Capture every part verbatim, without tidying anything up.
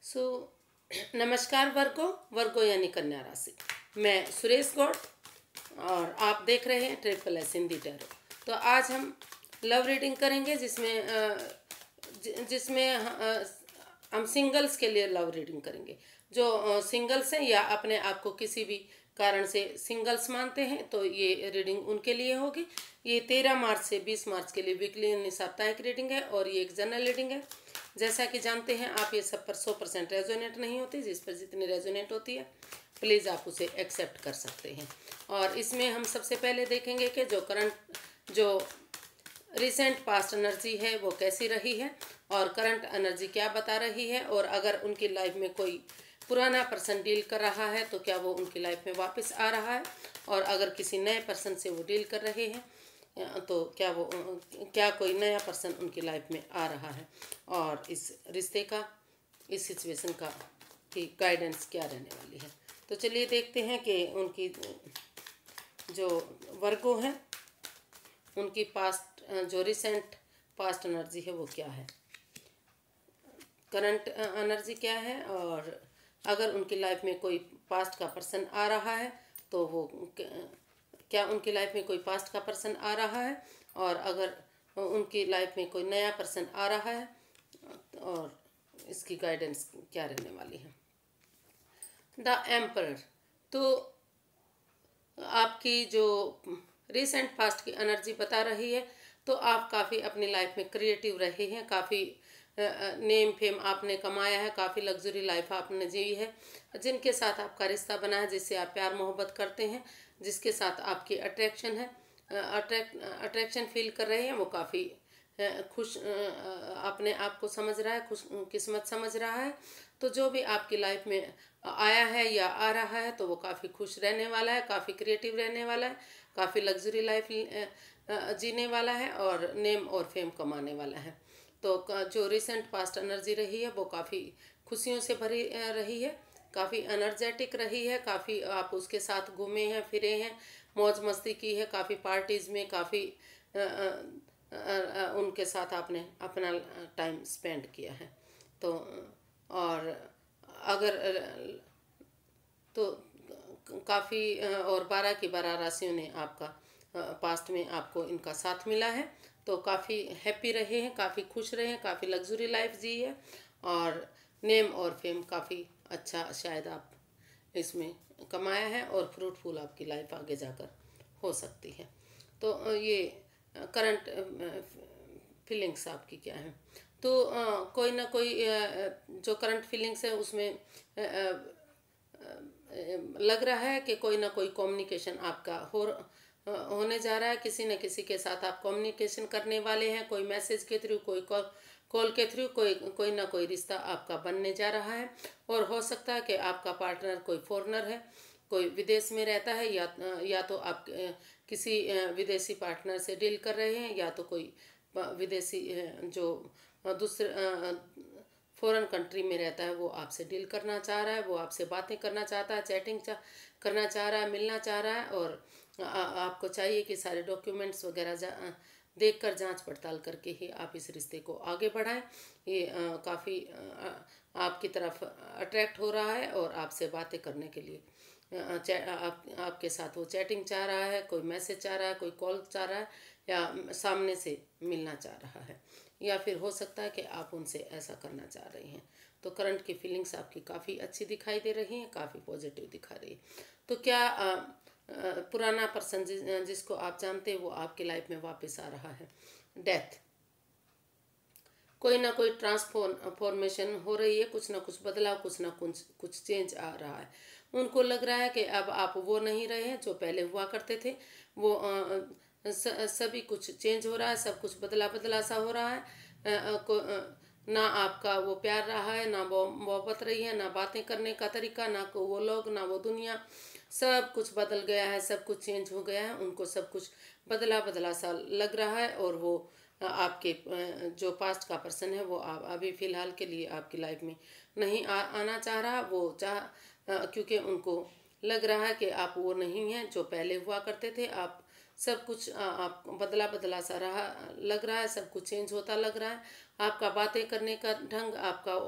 सो नमस्कार वर्गो वर्गो यानी कन्या राशि। मैं सुरेश गौड़ और आप देख रहे हैं ट्रिपल एस हिंदी टैरो। तो आज हम लव रीडिंग करेंगे जिसमें जिसमें हम सिंगल्स के लिए लव रीडिंग करेंगे। जो सिंगल्स हैं या अपने आप को किसी भी कारण से सिंगल्स मानते हैं तो ये रीडिंग उनके लिए होगी। ये तेरह मार्च से बीस मार्च के लिए वीकली यानी साप्ताहिक रीडिंग है और ये एक जनरल रीडिंग है। जैसा कि जानते हैं आप, ये सब पर सौ परसेंट रेजोनेट नहीं होती। जिस पर जितनी रेजोनेट होती है प्लीज़ आप उसे एक्सेप्ट कर सकते हैं। और इसमें हम सबसे पहले देखेंगे कि जो करंट जो रिसेंट पास्ट एनर्जी है वो कैसी रही है और करंट एनर्जी क्या बता रही है, और अगर उनकी लाइफ में कोई पुराना पर्सन डील कर रहा है तो क्या वो उनकी लाइफ में वापस आ रहा है, और अगर किसी नए पर्सन से वो डील कर रहे हैं तो क्या वो क्या कोई नया पर्सन उनकी लाइफ में आ रहा है, और इस रिश्ते का, इस सिचुएशन का की गाइडेंस क्या रहने वाली है। तो चलिए देखते हैं कि उनकी जो वर्गो हैं उनकी पास्ट जो रिसेंट पास्ट एनर्जी है वो क्या है, करंट एनर्जी क्या है, और अगर उनकी लाइफ में कोई पास्ट का पर्सन आ रहा है तो वो क्या उनकी लाइफ में कोई पास्ट का पर्सन आ रहा है, और अगर उनकी लाइफ में कोई नया पर्सन आ रहा है और इसकी गाइडेंस क्या रहने वाली है। The emperor. तो आपकी जो रिसेंट पास्ट की एनर्जी बता रही है तो आप काफ़ी अपनी लाइफ में क्रिएटिव रहे हैं, काफ़ी नेम फेम आपने कमाया है, काफ़ी लग्जरी लाइफ आपने जी है। जिनके साथ आपका रिश्ता बना है, जिससे आप प्यार मोहब्बत करते हैं, जिसके साथ आपकी अट्रैक्शन है, अट्रैक्ट अट्रैक्शन फील कर रहे हैं, वो काफ़ी खुश अपने आप को समझ रहा है, खुश किस्मत समझ रहा है। तो जो भी आपकी लाइफ में आया है या आ रहा है तो वो काफ़ी खुश रहने वाला है, काफ़ी क्रिएटिव रहने वाला है, काफ़ी लग्जरी लाइफ जीने वाला है और नेम और फेम कमाने वाला है। तो जो रिसेंट पास्ट एनर्जी रही है वो काफ़ी खुशियों से भरी रही है, काफ़ी एनर्जेटिक रही है, काफ़ी आप उसके साथ घूमे हैं, फिरे हैं, मौज मस्ती की है, काफ़ी पार्टीज़ में काफ़ी उनके साथ आपने अपना टाइम स्पेंड किया है। तो और अगर तो काफ़ी और बारह की बारह राशियों ने आपका पास्ट में आपको इनका साथ मिला है, तो काफ़ी हैप्पी रहे हैं, काफ़ी खुश रहे हैं, काफ़ी लग्जरी लाइफ जी है, और नेम और फेम काफ़ी अच्छा शायद आप इसमें कमाया है, और फ्रूटफुल आपकी लाइफ आगे जाकर हो सकती है। तो ये करंट फीलिंग्स आपकी क्या है। तो कोई ना कोई जो करंट फीलिंग्स है उसमें लग रहा है कि कोई ना कोई कम्युनिकेशन आपका हो होने जा रहा है, किसी न किसी के साथ आप कम्युनिकेशन करने वाले हैं, कोई मैसेज के थ्रू, कोई कॉल कॉल के थ्रू, कोई कोई ना कोई रिश्ता आपका बनने जा रहा है। और हो सकता है कि आपका पार्टनर कोई फॉरेनर है, कोई विदेश में रहता है, या या तो आप किसी विदेशी पार्टनर से डील कर रहे हैं, या तो कोई विदेशी जो दूसरे फॉरेन कंट्री में रहता है वो आपसे डील करना चाह रहा है, वो आपसे बातें करना चाहता है, चैटिंग चा, करना चाह रहा है, मिलना चाह रहा है, और आ, आपको चाहिए कि सारे डॉक्यूमेंट्स वगैरह जा, देखकर जांच पड़ताल करके ही आप इस रिश्ते को आगे बढ़ाएं। ये काफ़ी आपकी तरफ अट्रैक्ट हो रहा है और आपसे बातें करने के लिए आप आपके साथ वो चैटिंग चाह रहा है, कोई मैसेज चाह रहा है, कोई कॉल चाह रहा है, या सामने से मिलना चाह रहा है, या फिर हो सकता है कि आप उनसे ऐसा करना चाह रही हैं। तो करंट की फीलिंग्स आपकी काफ़ी अच्छी दिखाई दे रही हैं, काफ़ी पॉजिटिव दिखा रही है। तो क्या आ, आ, पुराना पर्सन जिस, जिसको आप जानते हैं वो आपकी लाइफ में वापस आ रहा है। डेथ। कोई ना कोई ट्रांसफॉर्मेशन हो रही है, कुछ ना कुछ बदलाव, कुछ ना कुछ कुछ चेंज आ रहा है। उनको लग रहा है कि अब आप वो नहीं रहे हैं जो पहले हुआ करते थे, वो आ, स, सभी कुछ चेंज हो रहा है, सब कुछ बदला बदला सा हो रहा है। आ, आ, को, आ, ना आपका वो प्यार रहा है, ना वो मोहब्बत रही है, ना बातें करने का तरीका, ना को वो लोग, ना वो दुनिया, सब कुछ बदल गया है, सब कुछ चेंज हो गया है। उनको सब कुछ बदला बदला सा लग रहा है, और वो आपके जो पास्ट का पर्सन है वो आप अभी फ़िलहाल के लिए आपकी लाइफ में नहीं आ, आना चाह रहा। वो चाह क्योंकि उनको लग रहा है कि आप वो नहीं हैं जो पहले हुआ करते थे। आप सब कुछ आप बदला बदला सा रहा लग रहा है, सब कुछ चेंज होता लग रहा है। आपका बातें करने का ढंग, आपका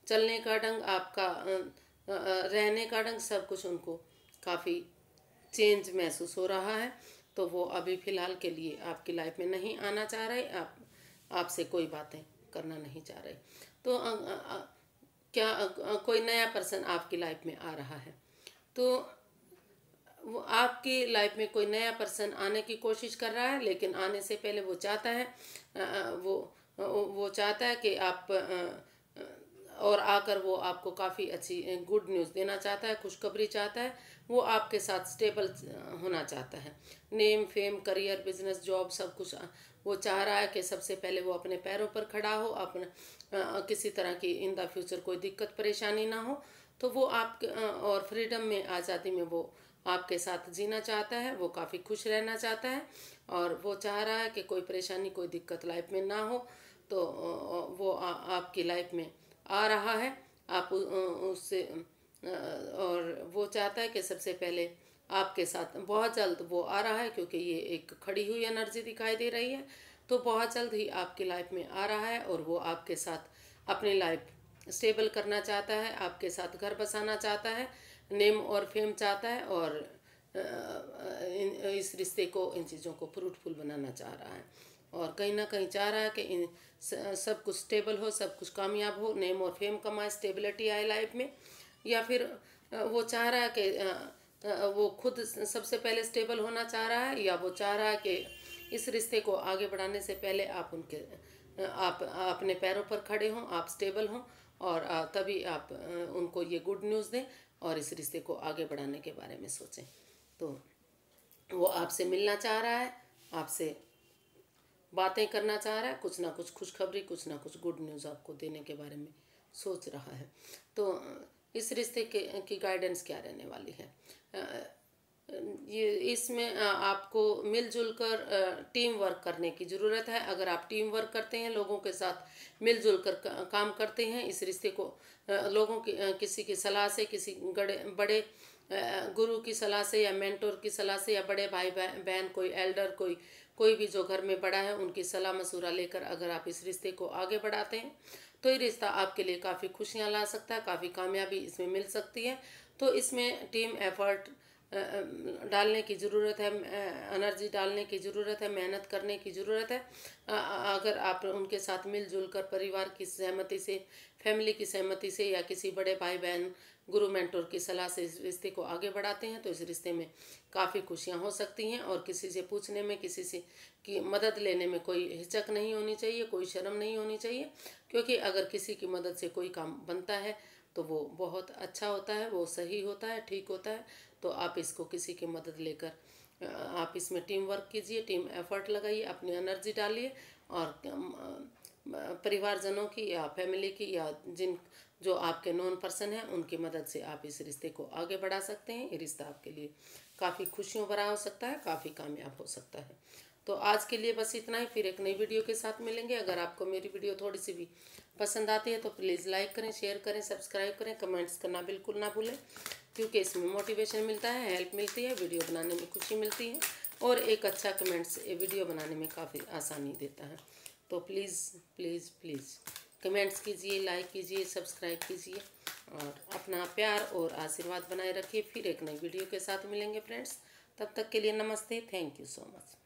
चलने का ढंग, आपका रहने का ढंग, सब कुछ उनको काफ़ी चेंज महसूस हो रहा है। तो वो अभी फ़िलहाल के लिए आपकी लाइफ में नहीं आना चाह रहे, आप आपसे कोई बातें करना नहीं चाह रहे। तो अ, अ, क्या अ, कोई नया पर्सन आपकी लाइफ में आ रहा है, तो वो आपकी लाइफ में कोई नया पर्सन आने की कोशिश कर रहा है, लेकिन आने से पहले वो चाहता है वो वो चाहता है कि आप और आकर वो आपको काफ़ी अच्छी गुड न्यूज़ देना चाहता है, खुशखबरी चाहता है। वो आपके साथ स्टेबल होना चाहता है, name fame career business job सब कुछ वो चाह रहा है कि सबसे पहले वो अपने पैरों पर खड़ा हो, अपने किसी तरह की इन द फ्यूचर कोई दिक्कत परेशानी ना हो। तो वो आप और फ्रीडम में आज़ादी में वो आपके साथ जीना चाहता है, वो काफ़ी खुश रहना चाहता है और वो चाह रहा है कि कोई परेशानी कोई दिक्कत लाइफ में ना हो। तो वो आ, आपकी लाइफ में आ रहा है, आप उससे और वो चाहता है कि सबसे पहले आपके साथ बहुत जल्द वो आ रहा है, क्योंकि ये एक खड़ी हुई एनर्जी दिखाई दे रही है। तो बहुत जल्द ही आपकी लाइफ में आ रहा है और वो आपके साथ अपनी लाइफ स्टेबल करना चाहता है, आपके साथ घर बसाना चाहता है, नेम और फेम चाहता है और इस रिश्ते को, इन चीज़ों को फ्रूटफुल बनाना चाह रहा है और कहीं ना कहीं चाह रहा है कि इन सब कुछ स्टेबल हो, सब कुछ कामयाब हो, नेम और फेम कमाए, स्टेबिलिटी आए लाइफ में। या फिर वो चाह रहा है कि वो खुद सबसे पहले स्टेबल होना चाह रहा है, या वो चाह रहा है कि इस रिश्ते को आगे बढ़ाने से पहले आप उनके आप अपने पैरों पर खड़े हों, आप स्टेबल हों और तभी आप उनको ये गुड न्यूज़ दें और इस रिश्ते को आगे बढ़ाने के बारे में सोचें। तो वो आपसे मिलना चाह रहा है, आपसे बातें करना चाह रहा है, कुछ ना कुछ खुशखबरी, कुछ ना कुछ गुड न्यूज़ आपको देने के बारे में सोच रहा है। तो इस रिश्ते के की गाइडेंस क्या रहने वाली है, ये इसमें आपको मिलजुल कर टीम वर्क करने की ज़रूरत है। अगर आप टीम वर्क करते हैं, लोगों के साथ मिलजुल कर काम करते हैं, इस रिश्ते को लोगों की किसी की सलाह से, किसी बड़े बड़े गुरु की सलाह से या मेंटोर की सलाह से या बड़े भाई बहन, कोई एल्डर, कोई कोई भी जो घर में बड़ा है, उनकी सलाह मशूरा लेकर अगर आप इस रिश्ते को आगे बढ़ाते हैं तो ये रिश्ता आपके लिए काफ़ी खुशियाँ ला सकता है, काफ़ी कामयाबी इसमें मिल सकती है। तो इसमें टीम एफर्ट डालने की ज़रूरत है, एनर्जी डालने की ज़रूरत है, मेहनत करने की ज़रूरत है। अगर आप उनके साथ मिलजुल कर परिवार की सहमति से, फैमिली की सहमति से या किसी बड़े भाई बहन, गुरु मेंटोर की सलाह से इस रिश्ते को आगे बढ़ाते हैं तो इस रिश्ते में काफ़ी खुशियां हो सकती हैं। और किसी से पूछने में, किसी से की मदद लेने में कोई हिचक नहीं होनी चाहिए, कोई शर्म नहीं होनी चाहिए, क्योंकि अगर किसी की मदद से कोई काम बनता है तो वो बहुत अच्छा होता है, वो सही होता है, ठीक होता है। तो आप इसको किसी की मदद लेकर आप इसमें टीम वर्क कीजिए, टीम एफर्ट लगाइए, अपनी एनर्जी डालिए और परिवारजनों की या फैमिली की या जिन जो आपके नॉन पर्सन हैं उनकी मदद से आप इस रिश्ते को आगे बढ़ा सकते हैं। ये रिश्ता आपके लिए काफ़ी खुशियों भरा हो सकता है, काफ़ी कामयाब हो सकता है। तो आज के लिए बस इतना ही, फिर एक नई वीडियो के साथ मिलेंगे। अगर आपको मेरी वीडियो थोड़ी सी भी पसंद आती है तो प्लीज़ लाइक करें, शेयर करें, सब्सक्राइब करें, कमेंट्स करना बिल्कुल ना भूलें, क्योंकि इसमें मोटिवेशन मिलता है, हेल्प मिलती है, वीडियो बनाने में खुशी मिलती है और एक अच्छा कमेंट्स ये वीडियो बनाने में काफ़ी आसानी देता है। तो प्लीज़ प्लीज़ प्लीज़ कमेंट्स कीजिए, लाइक कीजिए, सब्सक्राइब कीजिए और अपना प्यार और आशीर्वाद बनाए रखिए। फिर एक नई वीडियो के साथ मिलेंगे फ्रेंड्स, तब तक के लिए नमस्ते, थैंक यू सो मच।